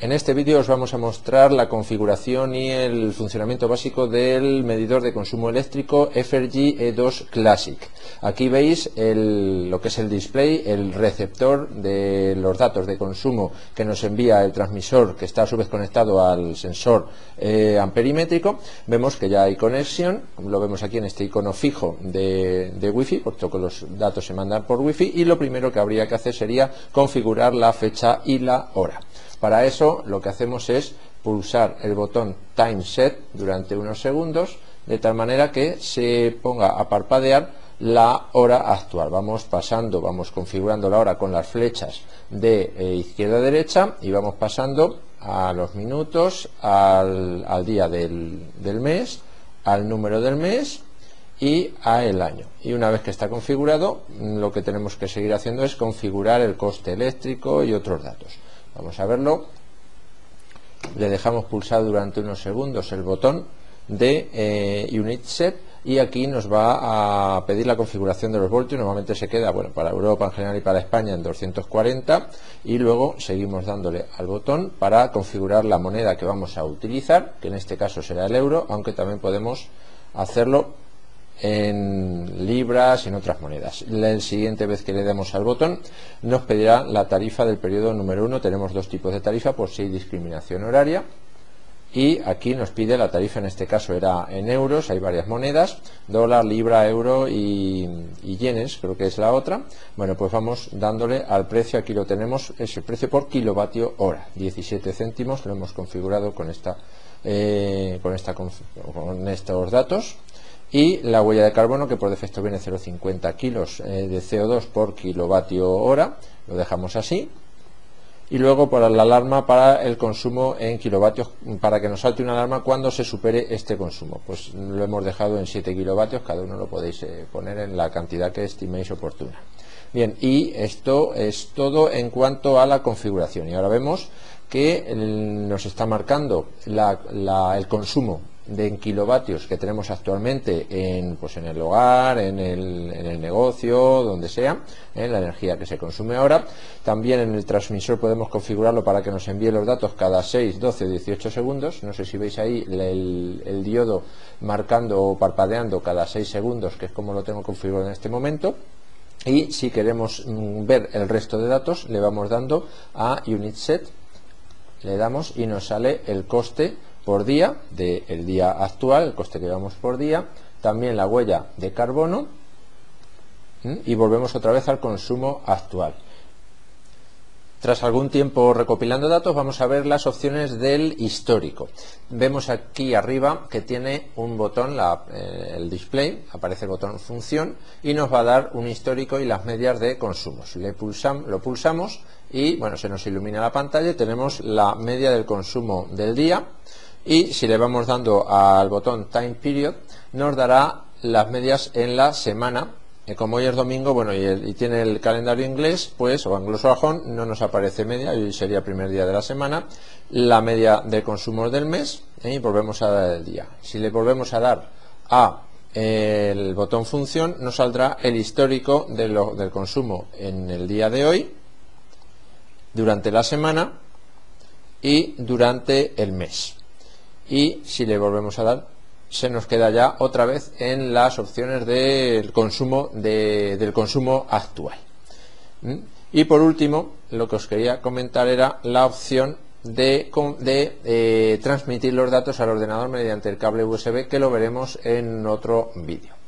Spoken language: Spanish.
En este vídeo os vamos a mostrar la configuración y el funcionamiento básico del medidor de consumo eléctrico Evergy E2 Classic. Aquí veis lo que es el display, el receptor de los datos de consumo que nos envía el transmisor, que está a su vez conectado al sensor amperimétrico. Vemos que ya hay conexión, lo vemos aquí en este icono fijo de Wi-Fi, puesto que los datos se mandan por Wi-Fi, y lo primero que habría que hacer sería configurar la fecha y la hora. Para eso lo que hacemos es pulsar el botón Time Set durante unos segundos, de tal manera que se ponga a parpadear la hora actual. Vamos pasando, vamos configurando la hora con las flechas de izquierda a derecha y vamos pasando a los minutos, al día del mes, al número del mes y a el año. Y una vez que está configurado, lo que tenemos que seguir haciendo es configurar el coste eléctrico y otros datos. Vamos a verlo. Le dejamos pulsado durante unos segundos el botón de Unit Set y aquí nos va a pedir la configuración de los voltios. Normalmente se queda, bueno, para Europa en general y para España en 240, y luego seguimos dándole al botón para configurar la moneda que vamos a utilizar, que en este caso será el euro, aunque también podemos hacerlo en libras y en otras monedas. La siguiente vez que le demos al botón nos pedirá la tarifa del periodo número 1. Tenemos dos tipos de tarifa por si hay discriminación horaria, y aquí nos pide la tarifa, en este caso era en euros. Hay varias monedas: dólar, libra, euro y yenes, creo que es la otra. Bueno, pues vamos dándole al precio. Aquí lo tenemos, es el precio por kilovatio hora, 17 céntimos. Lo hemos configurado con estos datos. Y la huella de carbono, que por defecto viene 0,50 kilos de CO2 por kilovatio hora, lo dejamos así. Y luego para la alarma, para el consumo en kilovatios, para que nos salte una alarma cuando se supere este consumo, pues lo hemos dejado en 7 kilovatios. Cada uno lo podéis poner en la cantidad que estiméis oportuna. Bien, y esto es todo en cuanto a la configuración. Y ahora vemos que nos está marcando el consumo en kilovatios que tenemos actualmente en el hogar, en el negocio, donde sea, la energía que se consume ahora. También en el transmisor podemos configurarlo para que nos envíe los datos cada 6, 12 o 18 segundos. No sé si veis ahí el diodo marcando o parpadeando cada 6 segundos, que es como lo tengo configurado en este momento. Y si queremos ver el resto de datos, le vamos dando a Unit Set, le damos y nos sale el coste por día del día actual, el coste que llevamos por día, también la huella de carbono, y volvemos otra vez al consumo actual. Tras algún tiempo recopilando datos, vamos a ver las opciones del histórico. Vemos aquí arriba que tiene un botón, el display, aparece el botón función y nos va a dar un histórico y las medias de consumos. Lo pulsamos y bueno, se nos ilumina la pantalla y tenemos la media del consumo del día. Y si le vamos dando al botón Time Period, nos dará las medias en la semana. Como hoy es domingo, bueno, y tiene el calendario inglés, pues, o anglosajón, no nos aparece media. Hoy sería el primer día de la semana. La media de consumos del mes, y volvemos a dar el día. Si le volvemos a dar a el botón función, nos saldrá el histórico del consumo en el día de hoy, durante la semana y durante el mes. Y si le volvemos a dar, se nos queda ya otra vez en las opciones del consumo actual. Y por último, lo que os quería comentar era la opción de transmitir los datos al ordenador mediante el cable USB, que lo veremos en otro vídeo.